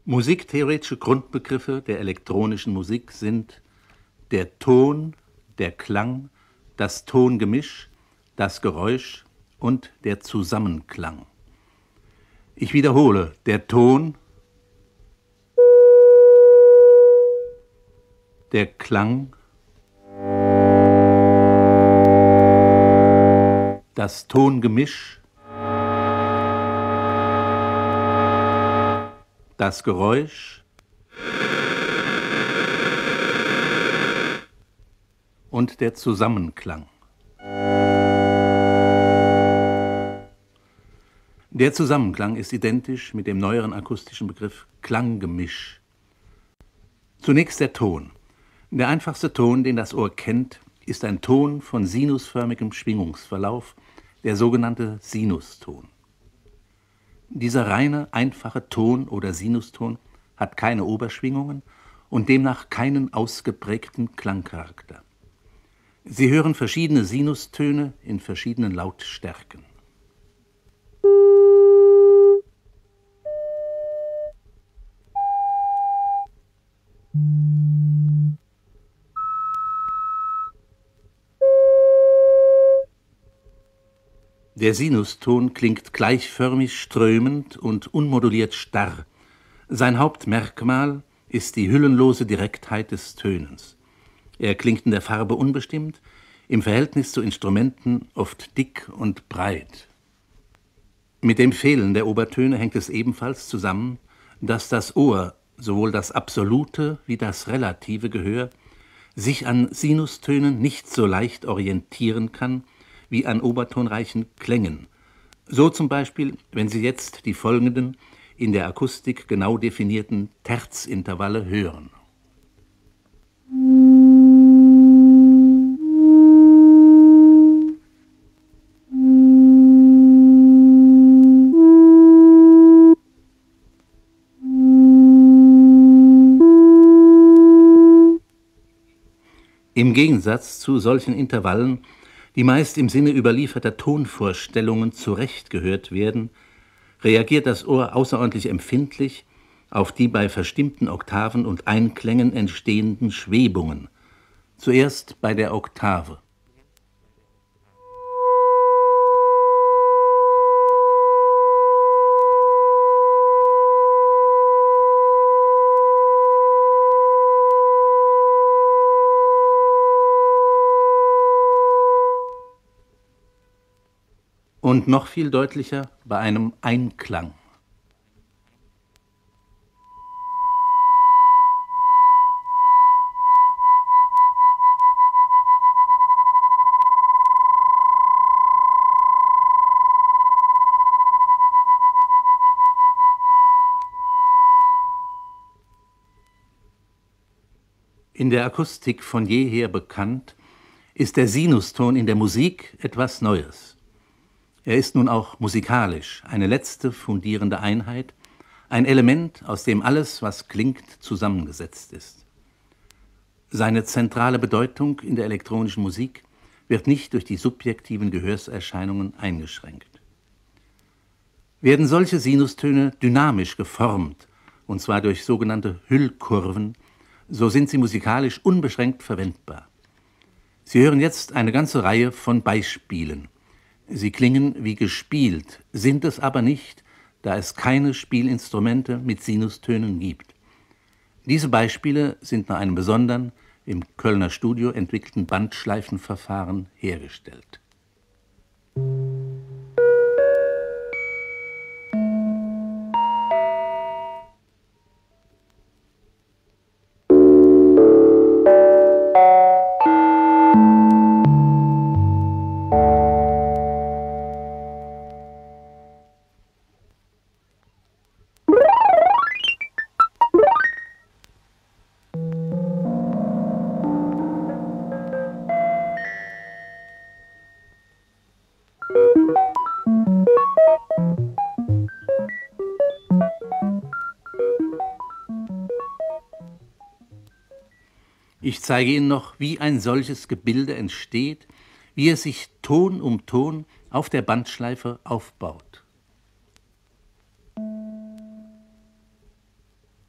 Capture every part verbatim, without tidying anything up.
Musiktheoretische Grundbegriffe der elektronischen Musik sind der Ton, der Klang, das Tongemisch, das Geräusch und der Zusammenklang. Ich wiederhole, der Ton, der Klang, das Tongemisch, das Geräusch und der Zusammenklang. Der Zusammenklang ist identisch mit dem neueren akustischen Begriff Klanggemisch. Zunächst der Ton. Der einfachste Ton, den das Ohr kennt, ist ein Ton von sinusförmigem Schwingungsverlauf, der sogenannte Sinuston. Dieser reine, einfache Ton oder Sinuston hat keine Oberschwingungen und demnach keinen ausgeprägten Klangcharakter. Sie hören verschiedene Sinustöne in verschiedenen Lautstärken. Der Sinuston klingt gleichförmig strömend und unmoduliert starr. Sein Hauptmerkmal ist die hüllenlose Direktheit des Tönens. Er klingt in der Farbe unbestimmt, im Verhältnis zu Instrumenten oft dick und breit. Mit dem Fehlen der Obertöne hängt es ebenfalls zusammen, dass das Ohr, sowohl das absolute wie das relative Gehör, sich an Sinustönen nicht so leicht orientieren kann, wie an obertonreichen Klängen. So zum Beispiel, wenn Sie jetzt die folgenden, in der Akustik genau definierten Terzintervalle hören. Im Gegensatz zu solchen Intervallen, die meist im Sinne überlieferter Tonvorstellungen zurechtgehört werden, reagiert das Ohr außerordentlich empfindlich auf die bei verstimmten Oktaven und Einklängen entstehenden Schwebungen. Zuerst bei der Oktave. Und noch viel deutlicher bei einem Einklang. In der Akustik von jeher bekannt, ist der Sinuston in der Musik etwas Neues. Er ist nun auch musikalisch eine letzte fundierende Einheit, ein Element, aus dem alles, was klingt, zusammengesetzt ist. Seine zentrale Bedeutung in der elektronischen Musik wird nicht durch die subjektiven Gehörserscheinungen eingeschränkt. Werden solche Sinustöne dynamisch geformt, und zwar durch sogenannte Hüllkurven, so sind sie musikalisch unbeschränkt verwendbar. Sie hören jetzt eine ganze Reihe von Beispielen. Sie klingen wie gespielt, sind es aber nicht, da es keine Spielinstrumente mit Sinustönen gibt. Diese Beispiele sind nach einem besonderen, im Kölner Studio entwickelten Bandschleifenverfahren hergestellt. Ich zeige Ihnen noch, wie ein solches Gebilde entsteht, wie es sich Ton um Ton auf der Bandschleife aufbaut.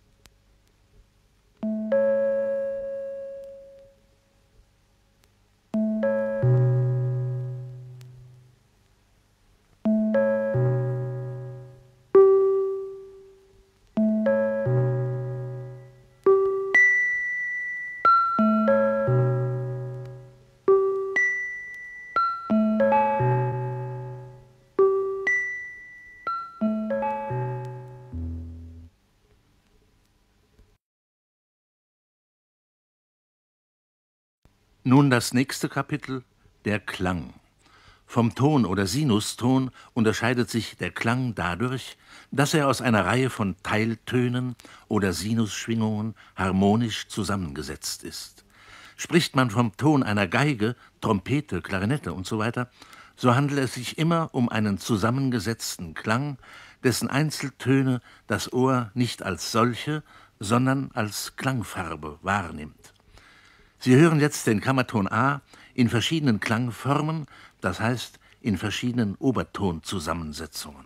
Nun das nächste Kapitel, der Klang. Vom Ton oder Sinuston unterscheidet sich der Klang dadurch, dass er aus einer Reihe von Teiltönen oder Sinusschwingungen harmonisch zusammengesetzt ist. Spricht man vom Ton einer Geige, Trompete, Klarinette usw., so handelt es sich immer um einen zusammengesetzten Klang, dessen Einzeltöne das Ohr nicht als solche, sondern als Klangfarbe wahrnimmt. Sie hören jetzt den Kammerton A in verschiedenen Klangformen, das heißt in verschiedenen Obertonzusammensetzungen.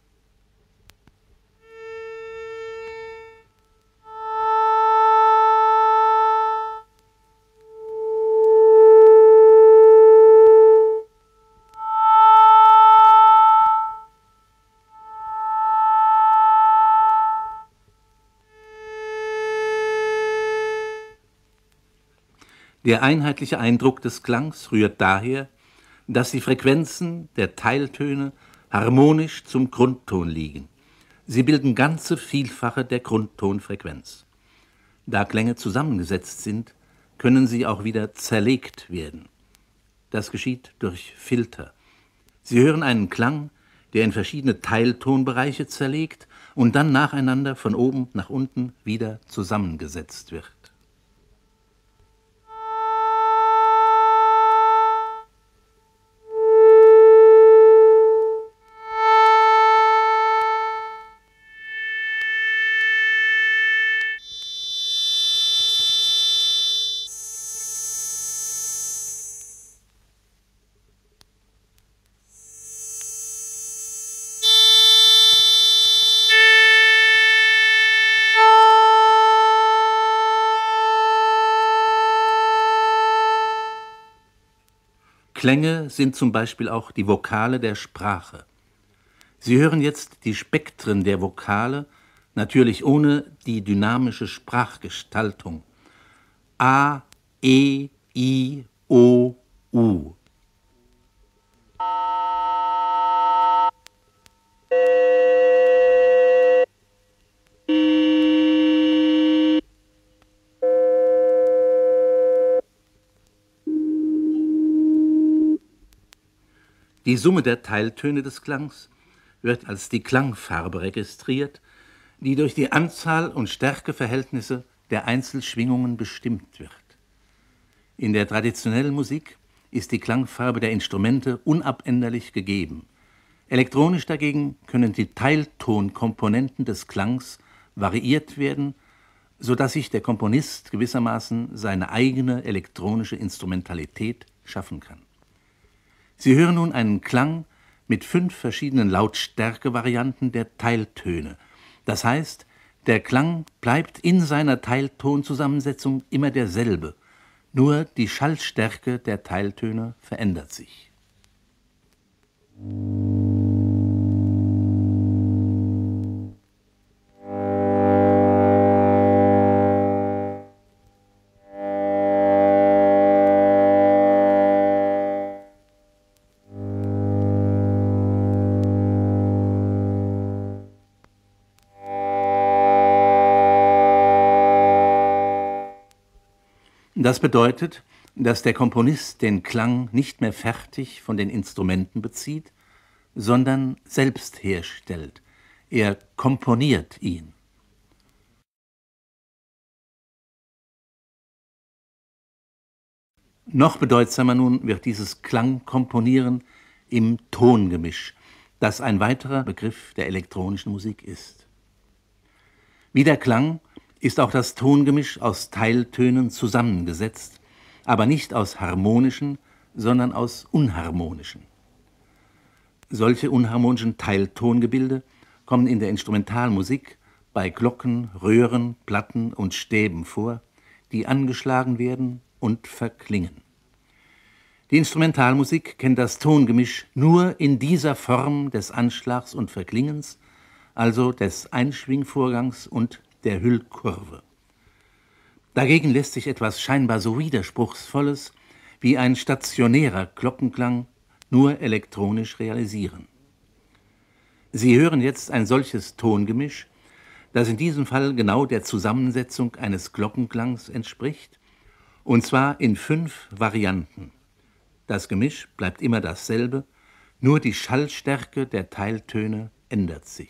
Der einheitliche Eindruck des Klangs rührt daher, dass die Frequenzen der Teiltöne harmonisch zum Grundton liegen. Sie bilden ganze Vielfache der Grundtonfrequenz. Da Klänge zusammengesetzt sind, können sie auch wieder zerlegt werden. Das geschieht durch Filter. Sie hören einen Klang, der in verschiedene Teiltonbereiche zerlegt und dann nacheinander von oben nach unten wieder zusammengesetzt wird. Klänge sind zum Beispiel auch die Vokale der Sprache. Sie hören jetzt die Spektren der Vokale, natürlich ohne die dynamische Sprachgestaltung. A, E, I, O, U. Die Summe der Teiltöne des Klangs wird als die Klangfarbe registriert, die durch die Anzahl und Stärkeverhältnisse der Einzelschwingungen bestimmt wird. In der traditionellen Musik ist die Klangfarbe der Instrumente unabänderlich gegeben. Elektronisch dagegen können die Teiltonkomponenten des Klangs variiert werden, sodass sich der Komponist gewissermaßen seine eigene elektronische Instrumentalität schaffen kann. Sie hören nun einen Klang mit fünf verschiedenen Lautstärkevarianten der Teiltöne. Das heißt, der Klang bleibt in seiner Teiltonzusammensetzung immer derselbe, nur die Schallstärke der Teiltöne verändert sich. Das bedeutet, dass der Komponist den Klang nicht mehr fertig von den Instrumenten bezieht, sondern selbst herstellt. Er komponiert ihn. Noch bedeutsamer nun wird dieses Klangkomponieren im Tongemisch, das ein weiterer Begriff der elektronischen Musik ist. Wie der Klang ist auch das Tongemisch aus Teiltönen zusammengesetzt, aber nicht aus harmonischen, sondern aus unharmonischen. Solche unharmonischen Teiltongebilde kommen in der Instrumentalmusik bei Glocken, Röhren, Platten und Stäben vor, die angeschlagen werden und verklingen. Die Instrumentalmusik kennt das Tongemisch nur in dieser Form des Anschlags und Verklingens, also des Einschwingvorgangs und der Hüllkurve. Dagegen lässt sich etwas scheinbar so Widerspruchsvolles wie ein stationärer Glockenklang nur elektronisch realisieren. Sie hören jetzt ein solches Tongemisch, das in diesem Fall genau der Zusammensetzung eines Glockenklangs entspricht Und zwar in fünf Varianten. Das Gemisch bleibt immer dasselbe, nur die Schallstärke der Teiltöne ändert sich.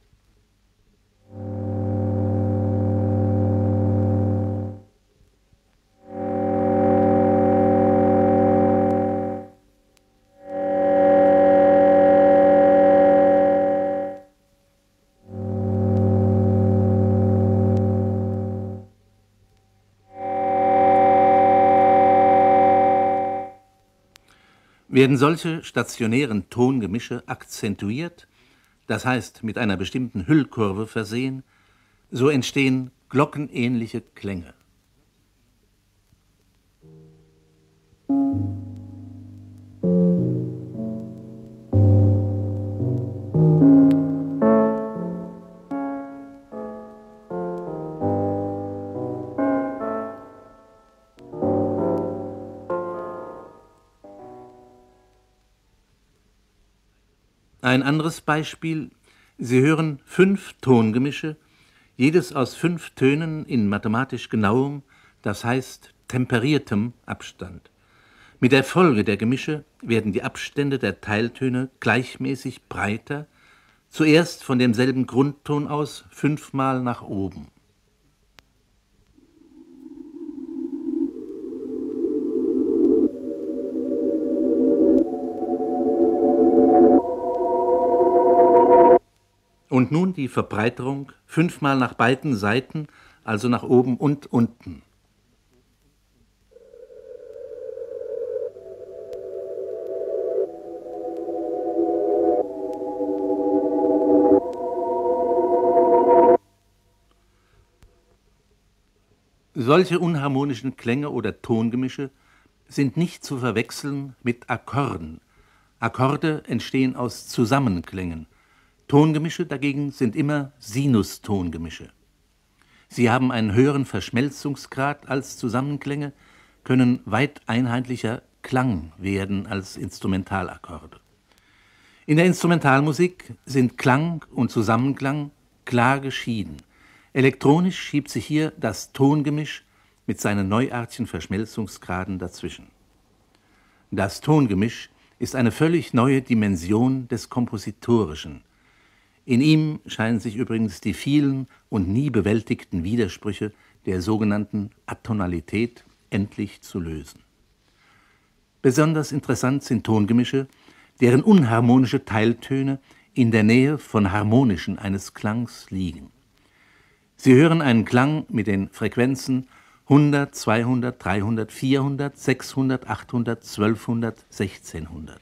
Werden solche stationären Tongemische akzentuiert, das heißt mit einer bestimmten Hüllkurve versehen, so entstehen glockenähnliche Klänge. Ein anderes Beispiel: Sie hören fünf Tongemische, jedes aus fünf Tönen in mathematisch genauem, das heißt temperiertem Abstand. Mit der Folge der Gemische werden die Abstände der Teiltöne gleichmäßig breiter, zuerst von demselben Grundton aus fünfmal nach oben. Und nun die Verbreiterung fünfmal nach beiden Seiten, also nach oben und unten. Solche unharmonischen Klänge oder Tongemische sind nicht zu verwechseln mit Akkorden. Akkorde entstehen aus Zusammenklängen. Tongemische dagegen sind immer Sinustongemische. Sie haben einen höheren Verschmelzungsgrad als Zusammenklänge, können weit einheitlicher Klang werden als Instrumentalakkorde. In der Instrumentalmusik sind Klang und Zusammenklang klar geschieden. Elektronisch schiebt sich hier das Tongemisch mit seinen neuartigen Verschmelzungsgraden dazwischen. Das Tongemisch ist eine völlig neue Dimension des Kompositorischen. In ihm scheinen sich übrigens die vielen und nie bewältigten Widersprüche der sogenannten Atonalität endlich zu lösen. Besonders interessant sind Tongemische, deren unharmonische Teiltöne in der Nähe von harmonischen eines Klangs liegen. Sie hören einen Klang mit den Frequenzen hundert, zweihundert, dreihundert, vierhundert, sechshundert, achthundert, zwölfhundert, sechzehnhundert.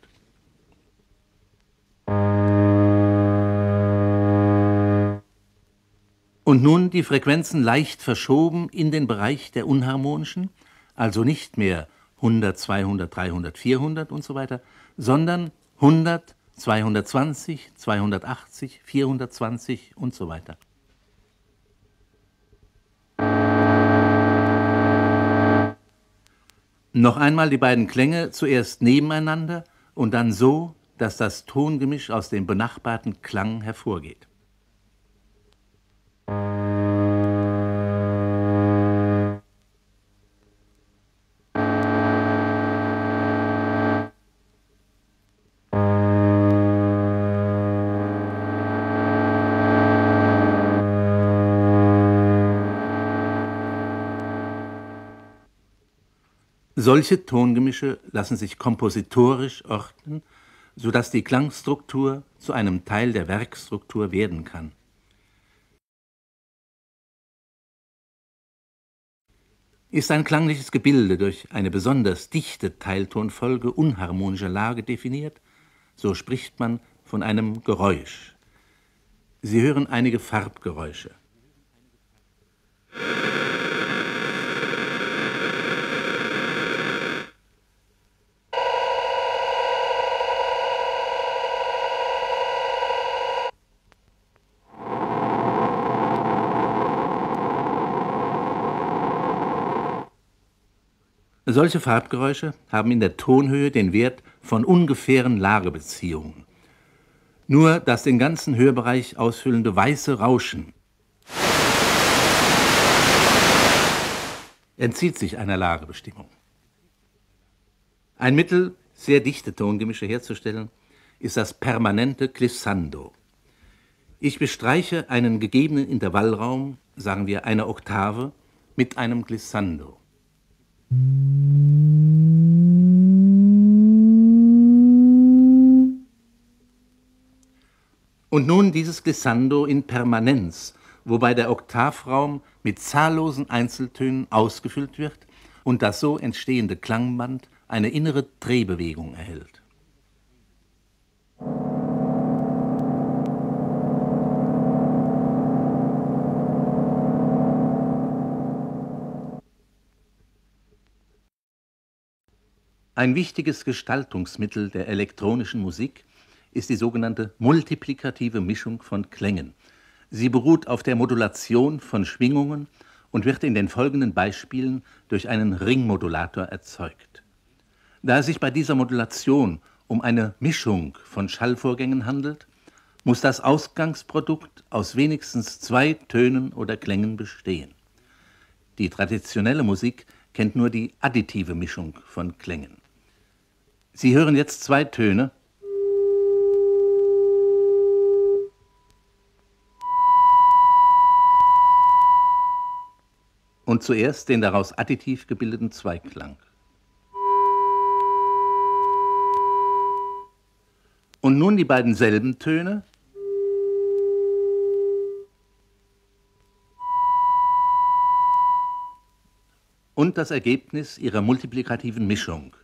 Und nun die Frequenzen leicht verschoben in den Bereich der unharmonischen, also nicht mehr hundert, zweihundert, dreihundert, vierhundert und so weiter, sondern hundert, zweihundertzwanzig, zweihundertachtzig, vierhundertzwanzig und so weiter. Noch einmal die beiden Klänge zuerst nebeneinander und dann so, dass das Tongemisch aus dem benachbarten Klang hervorgeht. Solche Tongemische lassen sich kompositorisch ordnen, sodass die Klangstruktur zu einem Teil der Werkstruktur werden kann. Ist ein klangliches Gebilde durch eine besonders dichte Teiltonfolge unharmonischer Lage definiert, so spricht man von einem Geräusch. Sie hören einige Farbgeräusche. Solche Farbgeräusche haben in der Tonhöhe den Wert von ungefähren Lagebeziehungen. Nur das den ganzen Hörbereich ausfüllende weiße Rauschen entzieht sich einer Lagebestimmung. Ein Mittel, sehr dichte Tongemische herzustellen, ist das permanente Glissando. Ich bestreiche einen gegebenen Intervallraum, sagen wir eine Oktave, mit einem Glissando. Und nun dieses Glissando in Permanenz, wobei der Oktavraum mit zahllosen Einzeltönen ausgefüllt wird und das so entstehende Klangband eine innere Drehbewegung erhält. Ein wichtiges Gestaltungsmittel der elektronischen Musik ist die sogenannte multiplikative Mischung von Klängen. Sie beruht auf der Modulation von Schwingungen und wird in den folgenden Beispielen durch einen Ringmodulator erzeugt. Da es sich bei dieser Modulation um eine Mischung von Schallvorgängen handelt, muss das Ausgangsprodukt aus wenigstens zwei Tönen oder Klängen bestehen. Die traditionelle Musik kennt nur die additive Mischung von Klängen. Sie hören jetzt zwei Töne. Und zuerst den daraus additiv gebildeten Zweiklang. Und nun die beiden selben Töne. Und das Ergebnis ihrer multiplikativen Mischung.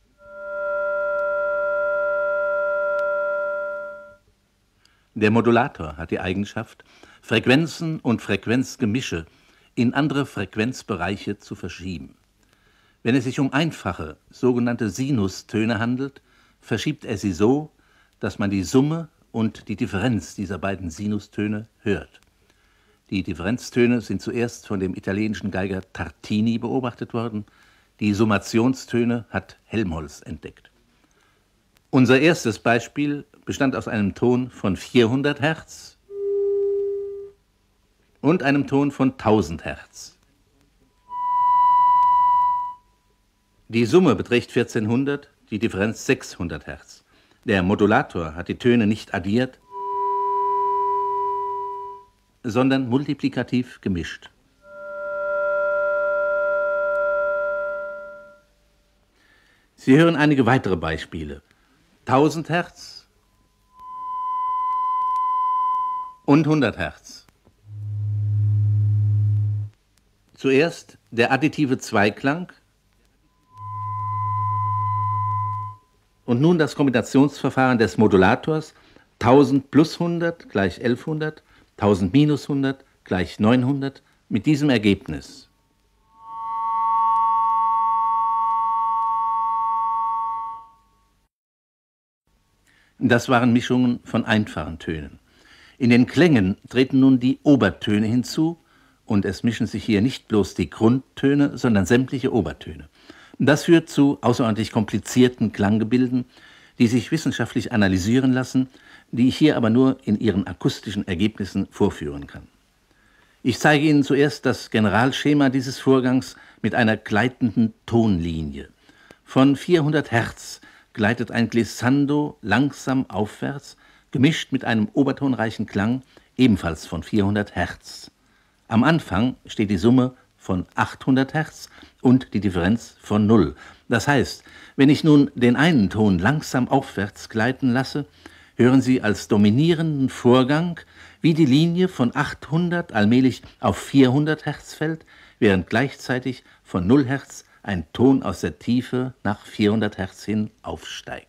Der Modulator hat die Eigenschaft, Frequenzen und Frequenzgemische in andere Frequenzbereiche zu verschieben. Wenn es sich um einfache, sogenannte Sinustöne handelt, verschiebt er sie so, dass man die Summe und die Differenz dieser beiden Sinustöne hört. Die Differenztöne sind zuerst von dem italienischen Geiger Tartini beobachtet worden, die Summationstöne hat Helmholtz entdeckt. Unser erstes Beispiel bestand aus einem Ton von vierhundert Hertz und einem Ton von tausend Hertz. Die Summe beträgt vierzehnhundert, die Differenz sechshundert Hertz. Der Modulator hat die Töne nicht addiert, sondern multiplikativ gemischt. Sie hören einige weitere Beispiele. tausend Hertz und hundert Hertz. Zuerst der additive Zweiklang und nun das Kombinationsverfahren des Modulators tausend plus hundert gleich elfhundert, tausend minus hundert gleich neunhundert mit diesem Ergebnis. Das waren Mischungen von einfachen Tönen. In den Klängen treten nun die Obertöne hinzu und es mischen sich hier nicht bloß die Grundtöne, sondern sämtliche Obertöne. Das führt zu außerordentlich komplizierten Klanggebilden, die sich wissenschaftlich analysieren lassen, die ich hier aber nur in ihren akustischen Ergebnissen vorführen kann. Ich zeige Ihnen zuerst das Generalschema dieses Vorgangs mit einer gleitenden Tonlinie. Von vierhundert Hertz gleitet ein Glissando langsam aufwärts, gemischt mit einem obertonreichen Klang, ebenfalls von vierhundert Hertz. Am Anfang steht die Summe von achthundert Hertz und die Differenz von null. Das heißt, wenn ich nun den einen Ton langsam aufwärts gleiten lasse, hören Sie als dominierenden Vorgang, wie die Linie von achthundert allmählich auf vierhundert Hertz fällt, während gleichzeitig von null Hertz ein Ton aus der Tiefe nach vierhundert Hertz hin aufsteigt.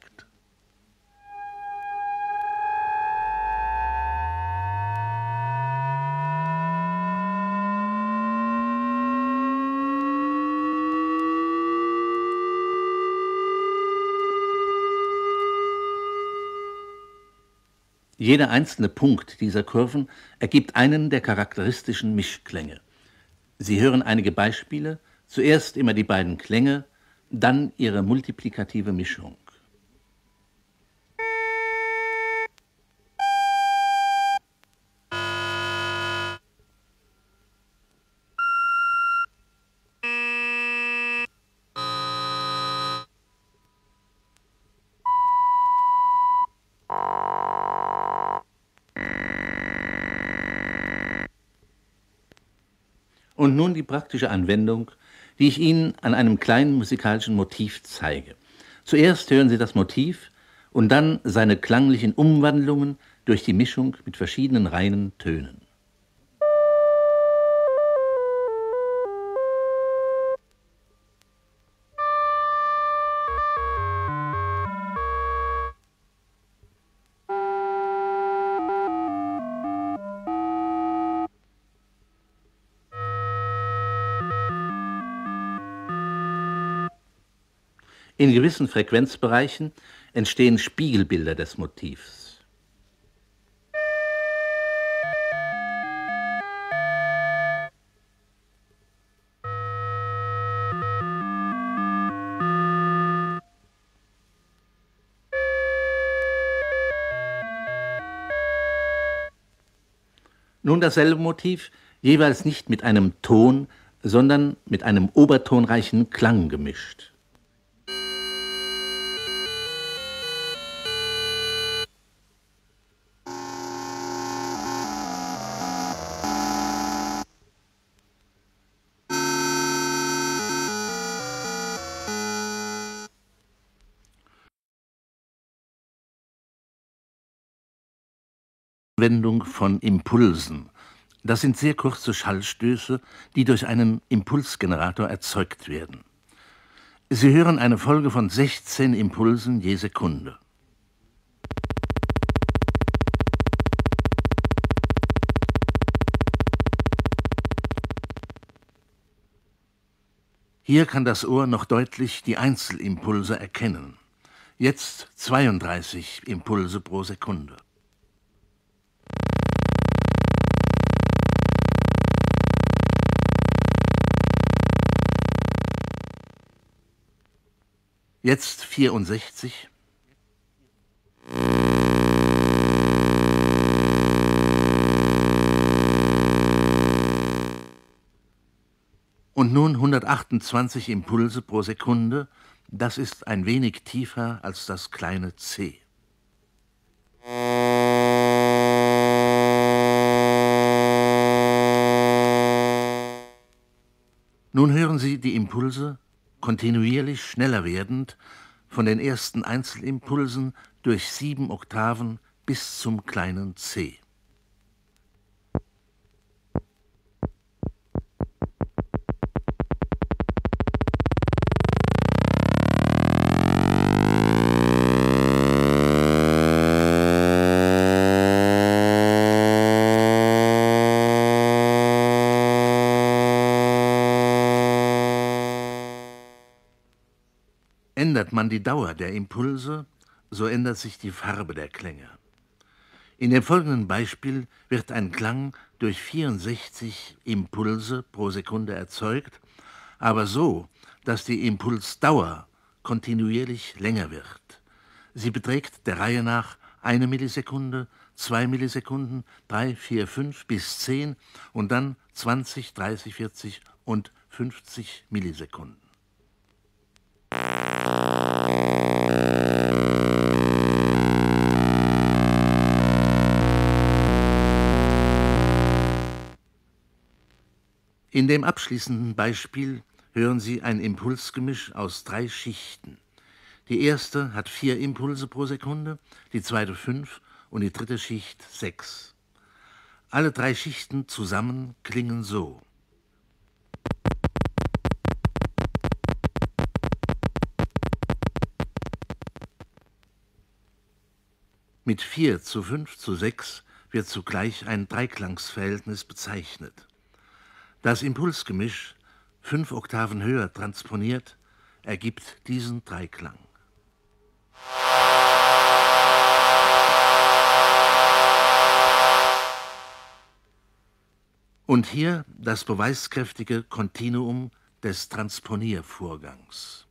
Jeder einzelne Punkt dieser Kurven ergibt einen der charakteristischen Mischklänge. Sie hören einige Beispiele, zuerst immer die beiden Klänge, dann ihre multiplikative Mischung. Und nun die praktische Anwendung, die ich Ihnen an einem kleinen musikalischen Motiv zeige. Zuerst hören Sie das Motiv und dann seine klanglichen Umwandlungen durch die Mischung mit verschiedenen reinen Tönen. In gewissen Frequenzbereichen entstehen Spiegelbilder des Motivs. Nun dasselbe Motiv, jeweils nicht mit einem Ton, sondern mit einem obertonreichen Klang gemischt. Anwendung von Impulsen. Das sind sehr kurze Schallstöße, die durch einen Impulsgenerator erzeugt werden. Sie hören eine Folge von sechzehn Impulsen je Sekunde. Hier kann das Ohr noch deutlich die Einzelimpulse erkennen. Jetzt zweiunddreißig Impulse pro Sekunde. Jetzt vierundsechzig. Und nun hundertachtundzwanzig Impulse pro Sekunde. Das ist ein wenig tiefer als das kleine C. Nun hören Sie die Impulse kontinuierlich schneller werdend, von den ersten Einzelimpulsen durch sieben Oktaven bis zum kleinen C. Ändert man die Dauer der Impulse, so ändert sich die Farbe der Klänge. In dem folgenden Beispiel wird ein Klang durch vierundsechzig Impulse pro Sekunde erzeugt, aber so, dass die Impulsdauer kontinuierlich länger wird. Sie beträgt der Reihe nach eine Millisekunde, zwei Millisekunden, drei, vier, fünf bis zehn und dann zwanzig, dreißig, vierzig und fünfzig Millisekunden. In dem abschließenden Beispiel hören Sie ein Impulsgemisch aus drei Schichten. Die erste hat vier Impulse pro Sekunde, die zweite fünf und die dritte Schicht sechs. Alle drei Schichten zusammen klingen so. Mit vier zu fünf zu sechs wird zugleich ein Dreiklangsverhältnis bezeichnet. Das Impulsgemisch, fünf Oktaven höher transponiert, ergibt diesen Dreiklang. Und hier das beweiskräftige Kontinuum des Transponiervorgangs.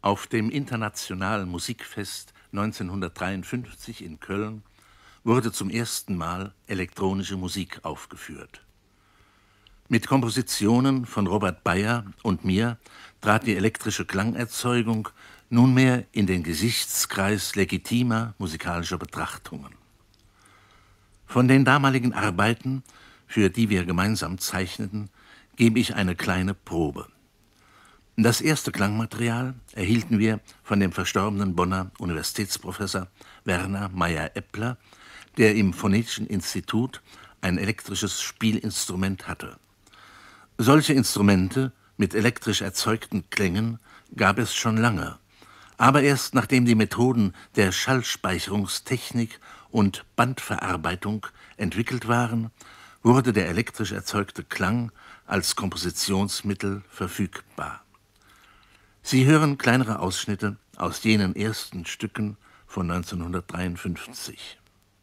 Auf dem Internationalen Musikfest neunzehnhundertdreiundfünfzig in Köln wurde zum ersten Mal elektronische Musik aufgeführt. Mit Kompositionen von Robert Beyer und mir trat die elektrische Klangerzeugung nunmehr in den Gesichtskreis legitimer musikalischer Betrachtungen. Von den damaligen Arbeiten, für die wir gemeinsam zeichneten, gebe ich eine kleine Probe. Das erste Klangmaterial erhielten wir von dem verstorbenen Bonner Universitätsprofessor Werner Meyer-Eppler, der im Phonetischen Institut ein elektrisches Spielinstrument hatte. Solche Instrumente mit elektrisch erzeugten Klängen gab es schon lange, aber erst nachdem die Methoden der Schallspeicherungstechnik und Bandverarbeitung entwickelt waren, wurde der elektrisch erzeugte Klang als Kompositionsmittel verfügbar. Sie hören kleinere Ausschnitte aus jenen ersten Stücken von neunzehnhundertdreiundfünfzig.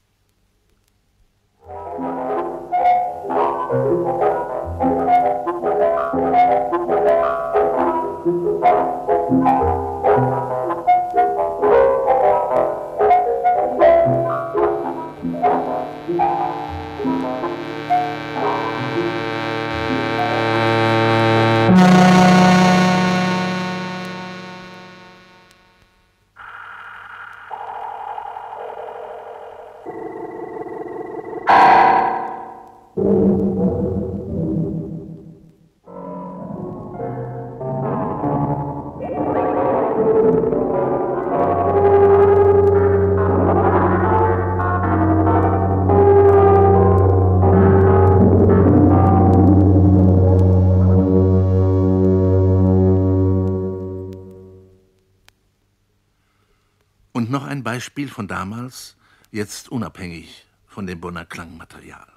Und noch ein Beispiel von damals, jetzt unabhängig von dem Bonner Klangmaterial.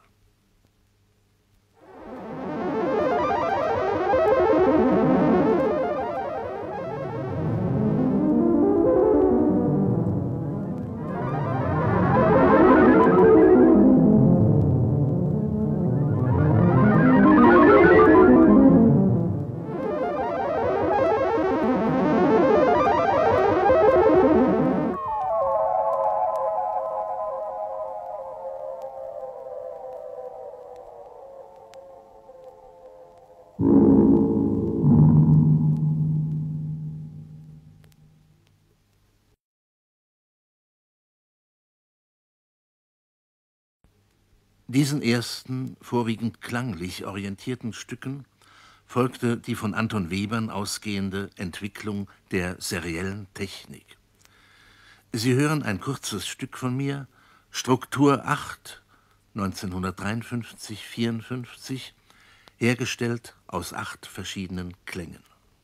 Diesen ersten, vorwiegend klanglich orientierten Stücken folgte die von Anton Webern ausgehende Entwicklung der seriellen Technik. Sie hören ein kurzes Stück von mir, Struktur acht, neunzehnhundertdreiundfünfzig vierundfünfzig, hergestellt aus acht verschiedenen Klängen.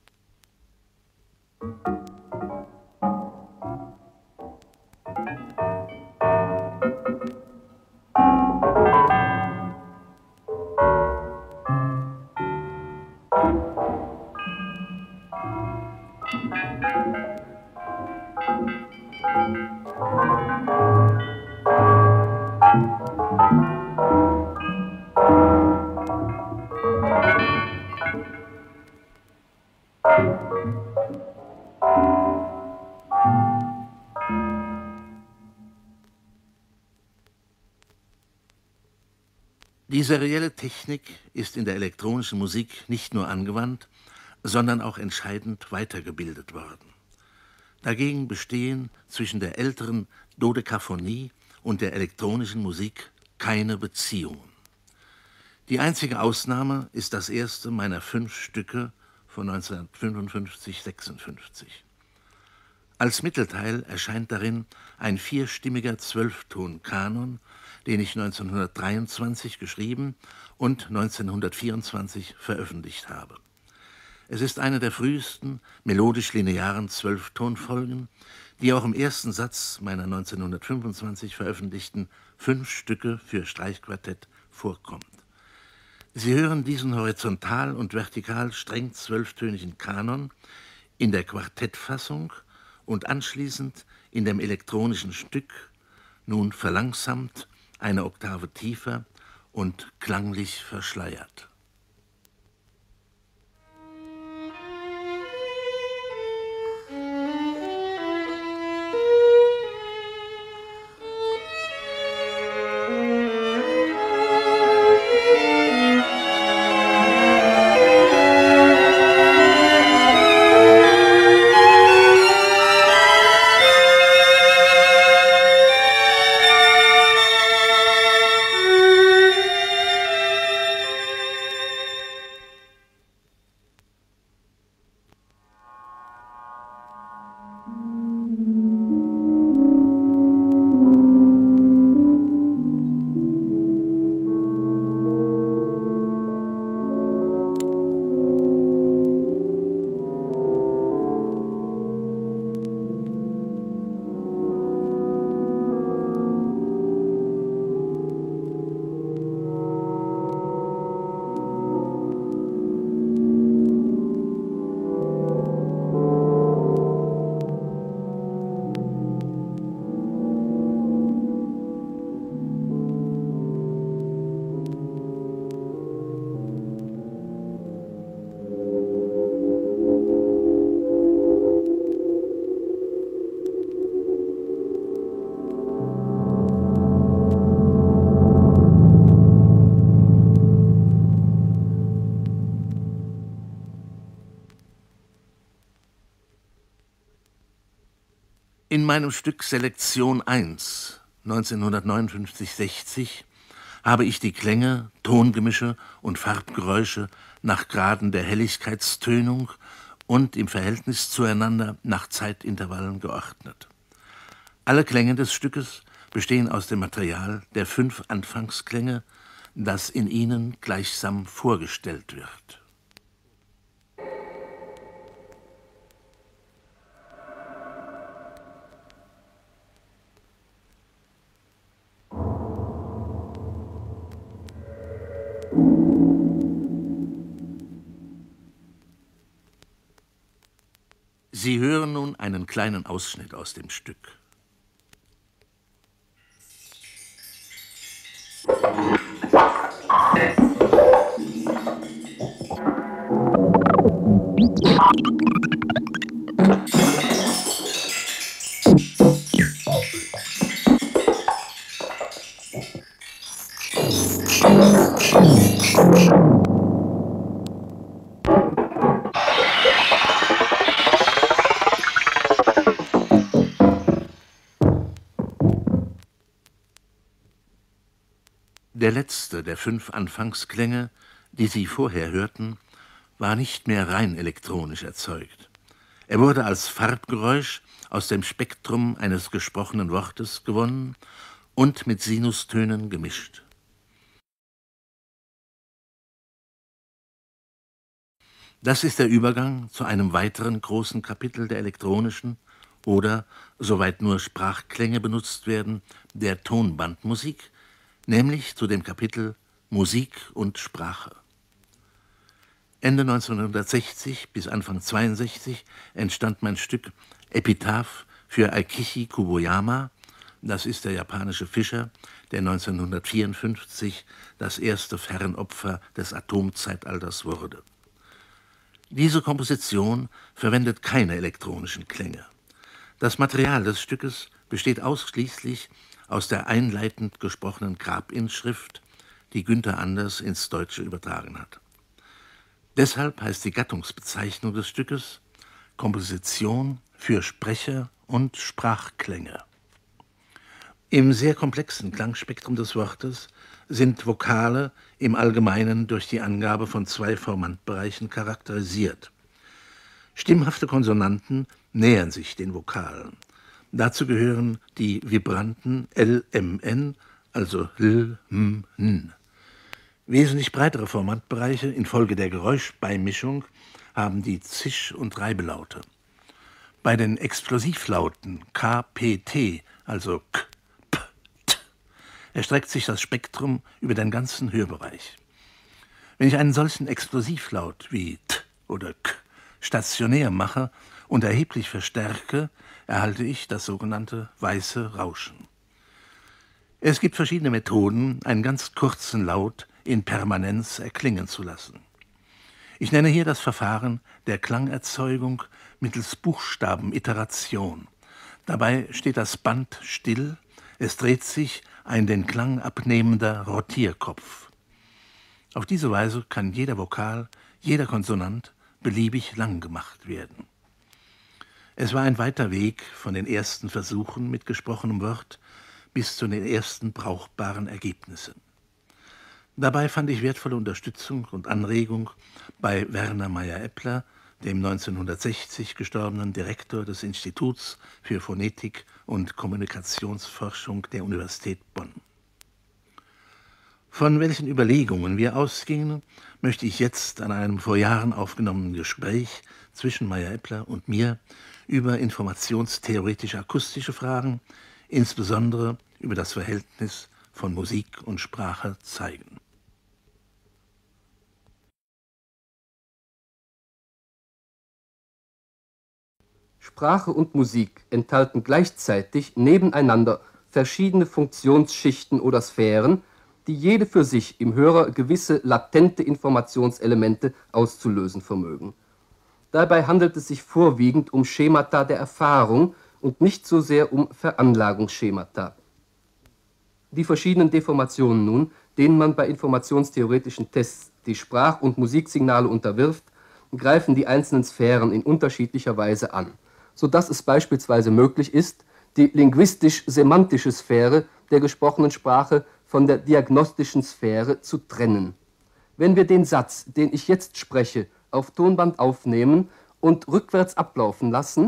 Die serielle Technik ist in der elektronischen Musik nicht nur angewandt, sondern auch entscheidend weitergebildet worden. Dagegen bestehen zwischen der älteren Dodekaphonie und der elektronischen Musik keine Beziehungen. Die einzige Ausnahme ist das erste meiner fünf Stücke von neunzehnhundertfünfundfünfzig sechsundfünfzig. Als Mittelteil erscheint darin ein vierstimmiger Zwölfton-Kanon, den ich neunzehnhundertdreiundzwanzig geschrieben und neunzehnhundertvierundzwanzig veröffentlicht habe. Es ist eine der frühesten melodisch-linearen Zwölftonfolgen, die auch im ersten Satz meiner neunzehnhundertfünfundzwanzig veröffentlichten Fünf Stücke für Streichquartett vorkommt. Sie hören diesen horizontal und vertikal streng zwölftönigen Kanon in der Quartettfassung und anschließend in dem elektronischen Stück, nun verlangsamt, eine Oktave tiefer und klanglich verschleiert. In meinem Stück Selektion eins, neunzehnhundertneunundfünfzig sechzig, habe ich die Klänge, Tongemische und Farbgeräusche nach Graden der Helligkeitstönung und im Verhältnis zueinander nach Zeitintervallen geordnet. Alle Klänge des Stückes bestehen aus dem Material der fünf Anfangsklänge, das in ihnen gleichsam vorgestellt wird. Sie hören nun einen kleinen Ausschnitt aus dem Stück. Der letzte der fünf Anfangsklänge, die Sie vorher hörten, war nicht mehr rein elektronisch erzeugt. Er wurde als Farbgeräusch aus dem Spektrum eines gesprochenen Wortes gewonnen und mit Sinustönen gemischt. Das ist der Übergang zu einem weiteren großen Kapitel der elektronischen oder, soweit nur Sprachklänge benutzt werden, der Tonbandmusik, nämlich zu dem Kapitel Musik und Sprache. Ende neunzehnhundertsechzig bis Anfang zweiundsechzig entstand mein Stück Epitaph für Eikichi Kuboyama, das ist der japanische Fischer, der neunzehnhundertvierundfünfzig das erste Fernopfer des Atomzeitalters wurde. Diese Komposition verwendet keine elektronischen Klänge. Das Material des Stückes besteht ausschließlich aus der einleitend gesprochenen Grabinschrift, die Günther Anders ins Deutsche übertragen hat. Deshalb heißt die Gattungsbezeichnung des Stückes Komposition für Sprecher und Sprachklänge. Im sehr komplexen Klangspektrum des Wortes sind Vokale im Allgemeinen durch die Angabe von zwei Formantbereichen charakterisiert. Stimmhafte Konsonanten nähern sich den Vokalen. Dazu gehören die Vibranten L M N, also L, M, N. Wesentlich breitere Formantbereiche infolge der Geräuschbeimischung haben die Zisch- und Reibelaute. Bei den Explosivlauten K, P, T, also K, P, T, erstreckt sich das Spektrum über den ganzen Hörbereich. Wenn ich einen solchen Explosivlaut wie T oder K stationär mache und erheblich verstärke, erhalte ich das sogenannte weiße Rauschen. Es gibt verschiedene Methoden, einen ganz kurzen Laut in Permanenz erklingen zu lassen. Ich nenne hier das Verfahren der Klangerzeugung mittels Buchstabeniteration. Dabei steht das Band still, es dreht sich ein den Klang abnehmender Rotierkopf. Auf diese Weise kann jeder Vokal, jeder Konsonant beliebig lang gemacht werden. Es war ein weiter Weg von den ersten Versuchen mit gesprochenem Wort bis zu den ersten brauchbaren Ergebnissen. Dabei fand ich wertvolle Unterstützung und Anregung bei Werner Meyer-Eppler, dem neunzehnhundertsechzig gestorbenen Direktor des Instituts für Phonetik und Kommunikationsforschung der Universität Bonn. Von welchen Überlegungen wir ausgingen, möchte ich jetzt an einem vor Jahren aufgenommenen Gespräch zwischen Meyer-Eppler und mir über informationstheoretische akustische Fragen, insbesondere über das Verhältnis von Musik und Sprache zeigen. Sprache und Musik enthalten gleichzeitig nebeneinander verschiedene Funktionsschichten oder Sphären, die jede für sich im Hörer gewisse latente Informationselemente auszulösen vermögen. Dabei handelt es sich vorwiegend um Schemata der Erfahrung und nicht so sehr um Veranlagungsschemata. Die verschiedenen Deformationen nun, denen man bei informationstheoretischen Tests die Sprach- und Musiksignale unterwirft, greifen die einzelnen Sphären in unterschiedlicher Weise an, sodass es beispielsweise möglich ist, die linguistisch-semantische Sphäre der gesprochenen Sprache von der diagnostischen Sphäre zu trennen. Wenn wir den Satz, den ich jetzt spreche, auf Tonband aufnehmen und rückwärts ablaufen lassen,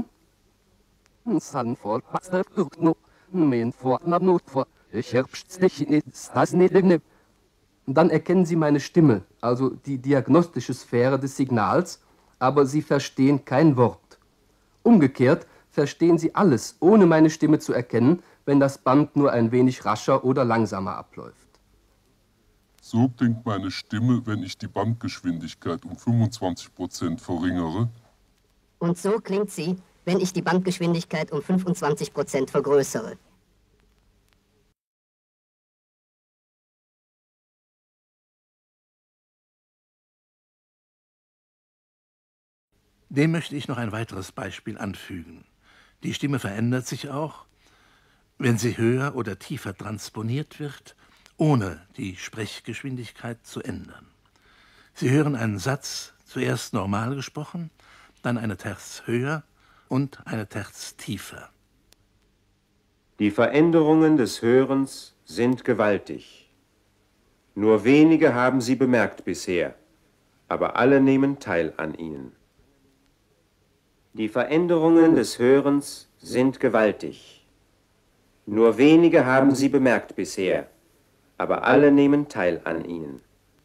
dann erkennen Sie meine Stimme, also die diagnostische Sphäre des Signals, aber Sie verstehen kein Wort. Umgekehrt verstehen Sie alles, ohne meine Stimme zu erkennen, wenn das Band nur ein wenig rascher oder langsamer abläuft. So klingt meine Stimme, wenn ich die Bandgeschwindigkeit um fünfundzwanzig Prozent verringere. Und so klingt sie, wenn ich die Bandgeschwindigkeit um fünfundzwanzig Prozent vergrößere. Dem möchte ich noch ein weiteres Beispiel anfügen. Die Stimme verändert sich auch, wenn sie höher oder tiefer transponiert wird, ohne die Sprechgeschwindigkeit zu ändern. Sie hören einen Satz zuerst normal gesprochen, dann eine Terz höher und eine Terz tiefer. Die Veränderungen des Hörens sind gewaltig. Nur wenige haben sie bemerkt bisher, aber alle nehmen teil an ihnen. Die Veränderungen des Hörens sind gewaltig. Nur wenige haben sie bemerkt bisher, aber alle nehmen teil an ihnen.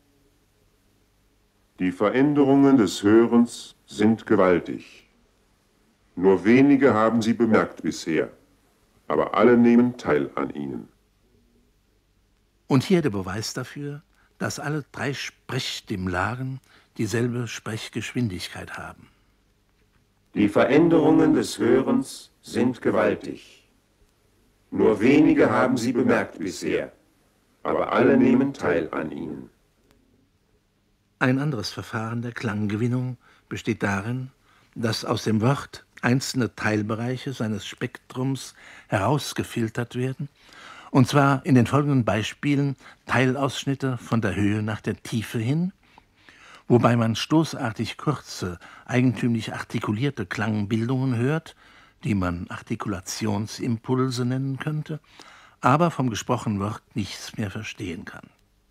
Die Veränderungen des Hörens sind gewaltig. Nur wenige haben sie bemerkt bisher, aber alle nehmen teil an ihnen. Und hier der Beweis dafür, dass alle drei Sprechstimmlagen dieselbe Sprechgeschwindigkeit haben. Die Veränderungen des Hörens sind gewaltig. Nur wenige haben sie bemerkt bisher, aber alle nehmen teil an ihnen. Ein anderes Verfahren der Klanggewinnung besteht darin, dass aus dem Wort einzelne Teilbereiche seines Spektrums herausgefiltert werden, und zwar in den folgenden Beispielen Teilausschnitte von der Höhe nach der Tiefe hin, wobei man stoßartig kurze, eigentümlich artikulierte Klangbildungen hört, die man Artikulationsimpulse nennen könnte, aber vom gesprochenen Wort nichts mehr verstehen kann.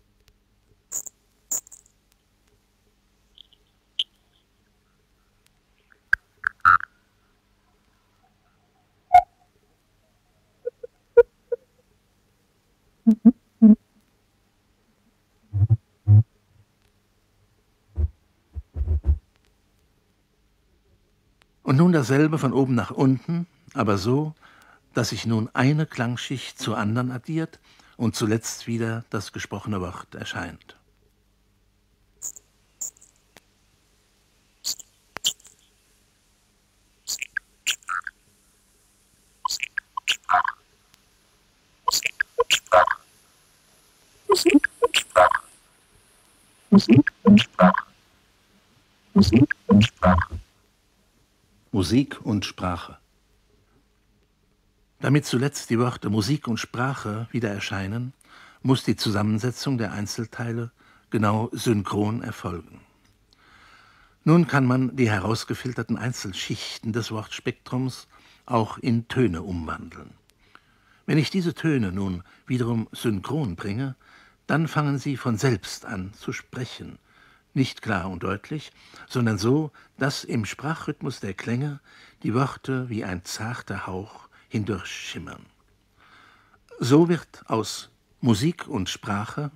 Und nun dasselbe von oben nach unten, aber so, dass sich nun eine Klangschicht zur anderen addiert und zuletzt wieder das gesprochene Wort erscheint. Musik und Sprache. Damit zuletzt die Worte Musik und Sprache wieder erscheinen, muss die Zusammensetzung der Einzelteile genau synchron erfolgen. Nun kann man die herausgefilterten Einzelschichten des Wortspektrums auch in Töne umwandeln. Wenn ich diese Töne nun wiederum synchron bringe, dann fangen sie von selbst an zu sprechen, nicht klar und deutlich, sondern so, dass im Sprachrhythmus der Klänge die Worte wie ein zarter Hauch hindurchschimmern. So wird aus Musik und Sprache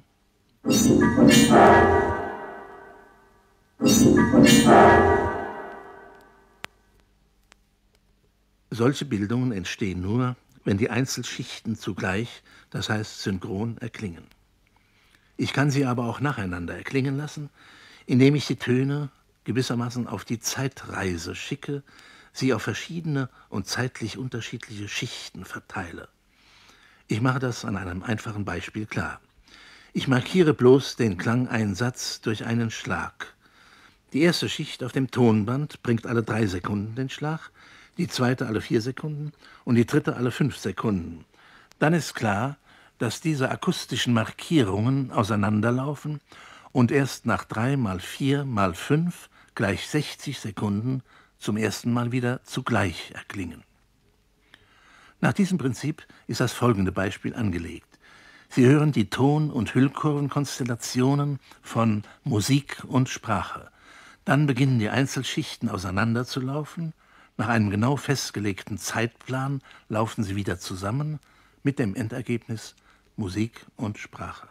solche Bildungen entstehen nur, wenn die Einzelschichten zugleich, das heißt synchron, erklingen. Ich kann sie aber auch nacheinander erklingen lassen, indem ich die Töne gewissermaßen auf die Zeitreise schicke, sie auf verschiedene und zeitlich unterschiedliche Schichten verteile. Ich mache das an einem einfachen Beispiel klar. Ich markiere bloß den Klangeinsatz durch einen Schlag. Die erste Schicht auf dem Tonband bringt alle drei Sekunden den Schlag, die zweite alle vier Sekunden und die dritte alle fünf Sekunden. Dann ist klar, dass diese akustischen Markierungen auseinanderlaufen und erst nach drei mal vier mal fünf gleich sechzig Sekunden zum ersten Mal wieder zugleich erklingen. Nach diesem Prinzip ist das folgende Beispiel angelegt. Sie hören die Ton- und Hüllkurvenkonstellationen von Musik und Sprache. Dann beginnen die Einzelschichten auseinanderzulaufen. Nach einem genau festgelegten Zeitplan laufen sie wieder zusammen mit dem Endergebnis Musik und Sprache.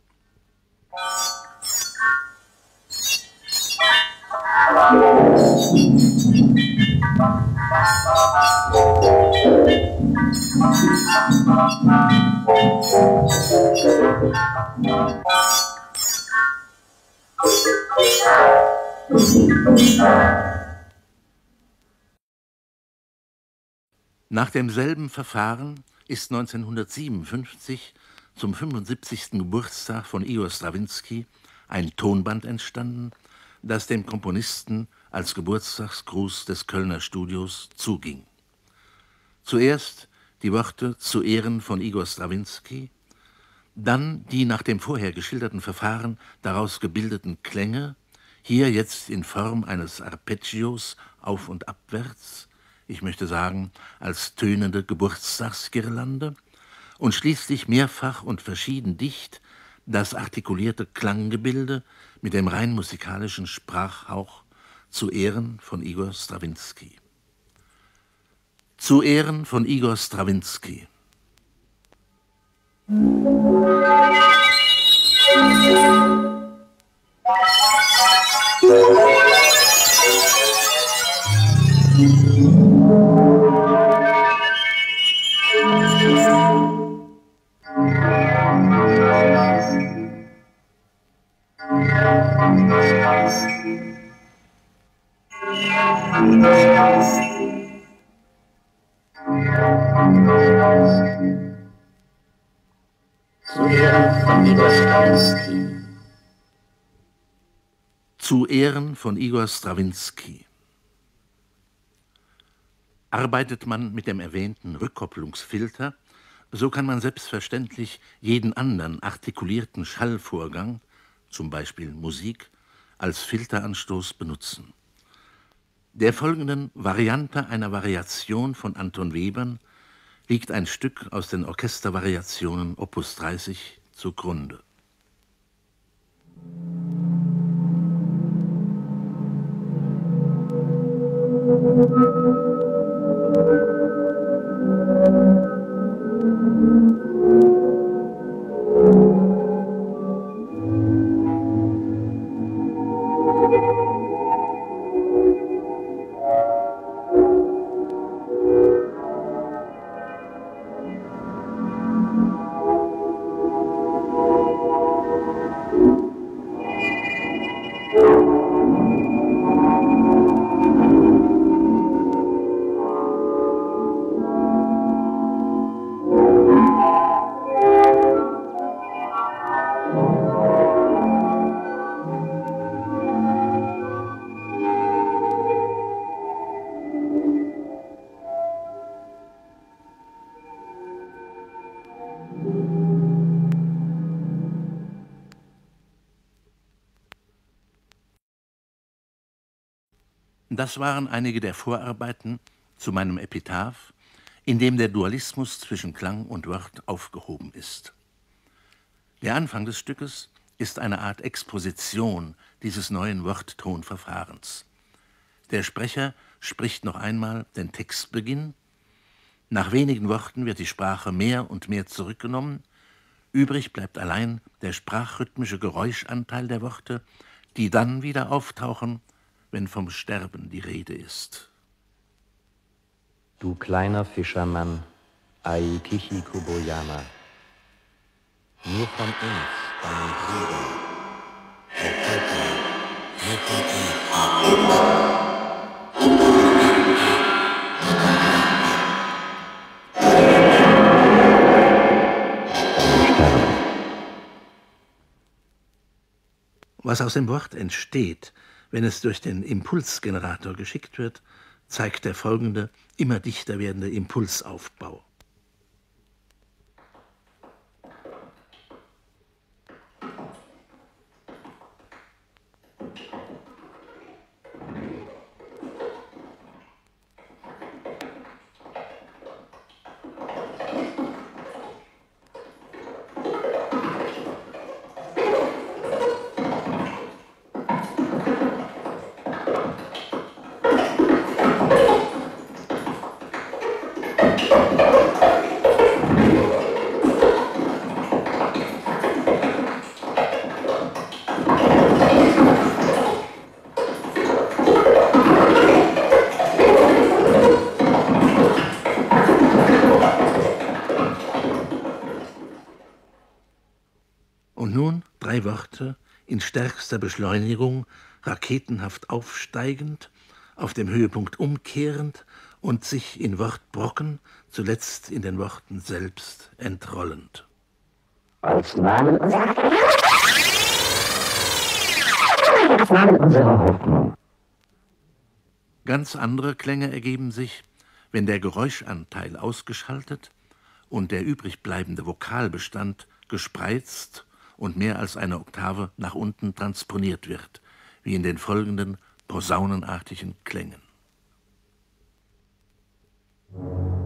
Nach demselben Verfahren ist neunzehnhundertsiebenundfünfzig zum fünfundsiebzigsten Geburtstag von Igor Strawinski ein Tonband entstanden, das dem Komponisten als Geburtstagsgruß des Kölner Studios zuging. Zuerst die Worte zu Ehren von Igor Strawinski, dann die nach dem vorher geschilderten Verfahren daraus gebildeten Klänge, hier jetzt in Form eines Arpeggios auf- und abwärts, ich möchte sagen, als tönende Geburtstagsgirlande, und schließlich mehrfach und verschieden dicht das artikulierte Klanggebilde mit dem rein musikalischen Sprachhauch zu Ehren von Igor Strawinski. Zu Ehren von Igor Strawinski. Zu Ehren von Igor Strawinski. Zu Ehren von Igor Strawinski. Arbeitet man mit dem erwähnten Rückkopplungsfilter, so kann man selbstverständlich jeden anderen artikulierten Schallvorgang, zum Beispiel Musik, als Filteranstoß benutzen. Der folgenden Variante einer Variation von Anton Webern liegt ein Stück aus den Orchestervariationen Opus dreißig zugrunde. Das waren einige der Vorarbeiten zu meinem Epitaph, in dem der Dualismus zwischen Klang und Wort aufgehoben ist. Der Anfang des Stückes ist eine Art Exposition dieses neuen Worttonverfahrens. Der Sprecher spricht noch einmal den Textbeginn. Nach wenigen Worten wird die Sprache mehr und mehr zurückgenommen. Übrig bleibt allein der sprachrhythmische Geräuschanteil der Worte, die dann wieder auftauchen, wenn vom Sterben die Rede ist. Du kleiner Fischermann, Aikichi Kuboyama, nur von uns, deinen Brüdern, erfolgt mir, nur von uns. Was aus dem Wort entsteht, wenn es durch den Impulsgenerator geschickt wird, zeigt der folgende, immer dichter werdende Impulsaufbau. Und nun drei Worte in stärkster Beschleunigung, raketenhaft aufsteigend, auf dem Höhepunkt umkehrend und sich in Wortbrocken, zuletzt in den Worten selbst entrollend. Als Namen unserer als Namen unserer Hoffnung. Ganz andere Klänge ergeben sich, wenn der Geräuschanteil ausgeschaltet und der übrig bleibende Vokalbestand gespreizt und mehr als eine Oktave nach unten transponiert wird, wie in den folgenden posaunenartigen Klängen.